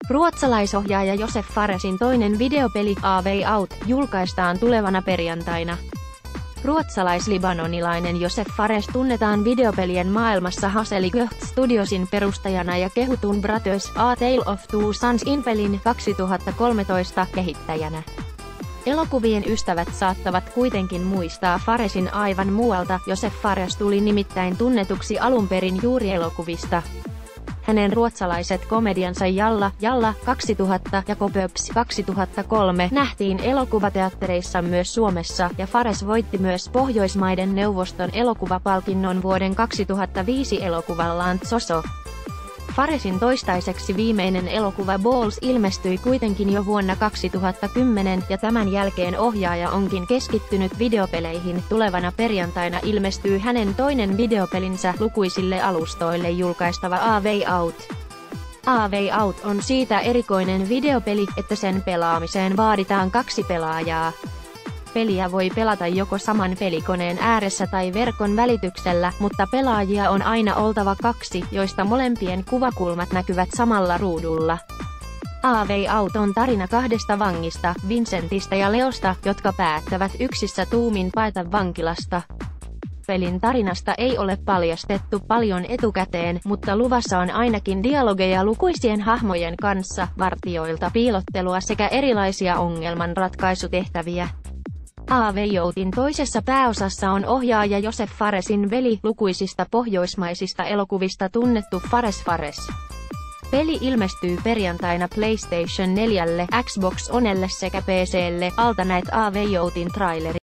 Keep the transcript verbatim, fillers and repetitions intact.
Ruotsalaisohjaaja Josef Faresin toinen videopeli, A Way Out, julkaistaan tulevana perjantaina. Ruotsalais-libanonilainen Josef Fares tunnetaan videopelien maailmassa Hassel Goat Studiosin perustajana ja kehutun Brothers: A Tale of Two Sons -pelin kaksituhattakolmetoista kehittäjänä. Elokuvien ystävät saattavat kuitenkin muistaa Faresin aivan muualta. Josef Fares tuli nimittäin tunnetuksi alun perin juuri elokuvista. Hänen ruotsalaiset komediansa Jalla, Jalla kaksituhatta ja Kopöps kaksituhattakolme nähtiin elokuvateattereissa myös Suomessa, ja Fares voitti myös Pohjoismaiden neuvoston elokuvapalkinnon vuoden kaksituhattaviisi elokuvallaan Zozo. Faresin toistaiseksi viimeinen elokuva Balls ilmestyi kuitenkin jo vuonna kaksituhattakymmenen, ja tämän jälkeen ohjaaja onkin keskittynyt videopeleihin. Tulevana perjantaina ilmestyy hänen toinen videopelinsä lukuisille alustoille julkaistava A Way Out. A Way Out on siitä erikoinen videopeli, että sen pelaamiseen vaaditaan kaksi pelaajaa. Peliä voi pelata joko saman pelikoneen ääressä tai verkon välityksellä, mutta pelaajia on aina oltava kaksi, joista molempien kuvakulmat näkyvät samalla ruudulla. A Way Out on tarina kahdesta vangista, Vincentistä ja Leosta, jotka päättävät yksissä tuumin paeta vankilasta. Pelin tarinasta ei ole paljastettu paljon etukäteen, mutta luvassa on ainakin dialogeja lukuisien hahmojen kanssa, vartijoilta piilottelua sekä erilaisia ongelmanratkaisutehtäviä. A Way Outin toisessa pääosassa on ohjaaja Josef Faresin veli, lukuisista pohjoismaisista elokuvista tunnettu Fares Fares. Peli ilmestyy perjantaina PlayStation neljälle, Xbox Onelle sekä P C:lle. Alta näet A Way Outin traileri.